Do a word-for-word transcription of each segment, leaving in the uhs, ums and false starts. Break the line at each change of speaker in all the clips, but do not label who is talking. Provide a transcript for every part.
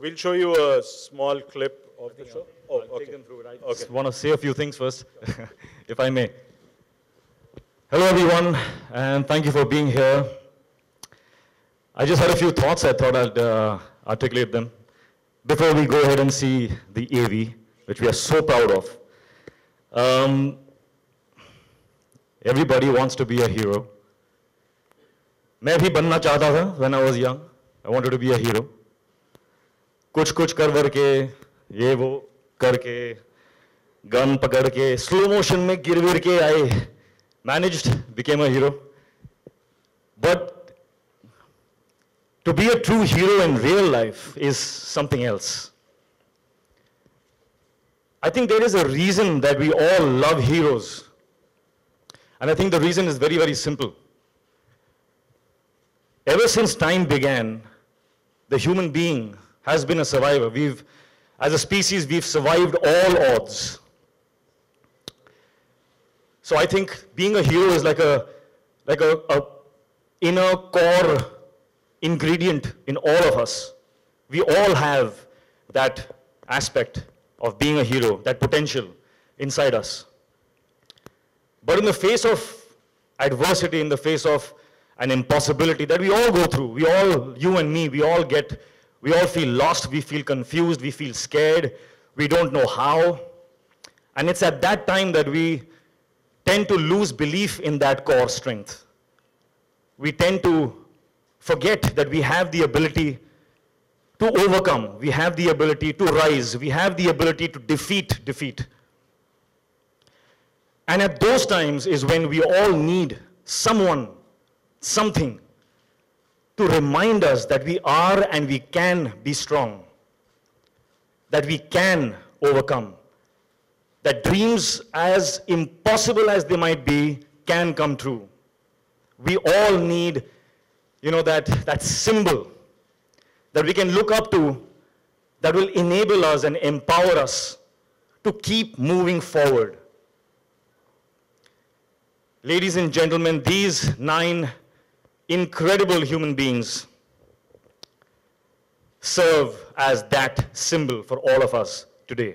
we'll show you a small clip of the show. Oh,
I'll
okay.
take them through it. I
Okay.
just want to say a few things first, if I may. Hello, everyone, and thank you for being here. I just had a few thoughts. I thought I'd uh, articulate them before we go ahead and see the A V, which we are so proud of. Um, everybody wants to be a hero. मैं भी बनना चाहता था when I was young. I wanted to be a hero. कुछ कुछ कर वर के ये वो करके गन पकड़ के स्लो मोशन में गिर गिर के I managed, became a hero. But to be a true hero in real life is something else. I think there is a reason that we all love heroes. And I think the reason is very, very simple. Ever since time began, the human being has been a survivor. We've, as a species, we've survived all odds. So I think being a hero is like a, like a, a inner core ingredient in all of us. We all have that aspect of being a hero, that potential inside us. But in the face of adversity, in the face of an impossibility that we all go through, we all, you and me, we all get, we all feel lost, we feel confused, we feel scared, we don't know how. And it's at that time that we tend to lose belief in that core strength. We tend to forget that we have the ability to overcome, we have the ability to rise, we have the ability to defeat defeat. And at those times is when we all need someone, something, to remind us that we are and we can be strong, that we can overcome, that dreams, as impossible as they might be, can come true. We all need, you know, that, that symbol that we can look up to that will enable us and empower us to keep moving forward. Ladies and gentlemen, these nine incredible human beings serve as that symbol for all of us today.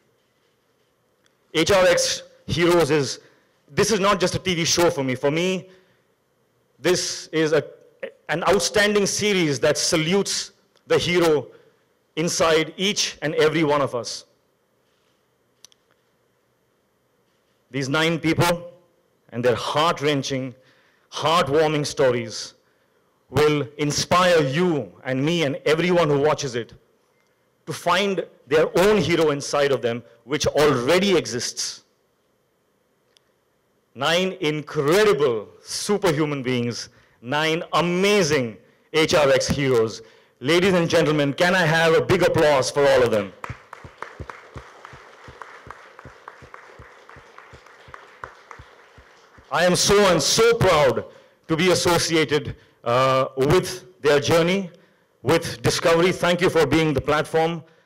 H R X Heroes is, this is not just a T V show for me. For me, this is a, an outstanding series that salutes the hero inside each and every one of us. These nine people and their heart-wrenching, heart-warming stories will inspire you and me and everyone who watches it to find their own hero inside of them, which already exists. Nine incredible superhuman beings, nine amazing H R X heroes. Ladies and gentlemen, can I have a big applause for all of them? I am so and so proud to be associated uh, with their journey, with Discovery. Thank you for being the platform.